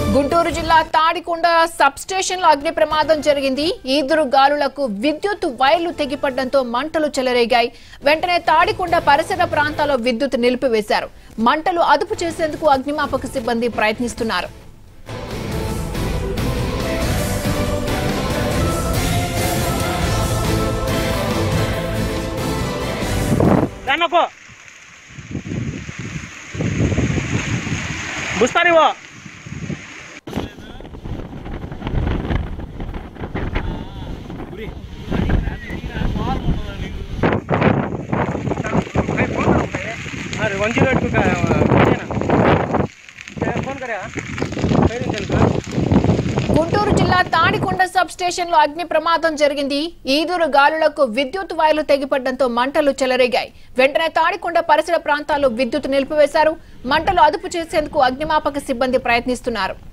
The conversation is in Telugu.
గుంటూరు జిల్లా తాడికొండ సబ్స్టేషన్ లో అగ్ని ప్రమాదం జరిగింది. ఈదురు గాలులకు విద్యుత్ వైర్లు తెగిపడడంతో మంటలు చెలరేగాయి. వెంటనే తాడికొండ పరిసర ప్రాంతాల్లో విద్యుత్ నిలిపివేశారు. మంటలు అదుపు చేసేందుకు అగ్నిమాపక సిబ్బంది ప్రయత్నిస్తున్నారు. గుంటూరు జిల్లా తాడికొండ సబ్స్టేషన్ లో అగ్ని ప్రమాదం జరిగింది. ఈదురు గాలులకు విద్యుత్ వైర్లు తెగిపడడంతో మంటలు చెలరేగాయి. వెంటనే తాడికొండ పరిసర ప్రాంతాల్లో విద్యుత్ నిలిపివేశారు. మంటలు అదుపు చేసేందుకు అగ్నిమాపక సిబ్బంది ప్రయత్నిస్తున్నారు.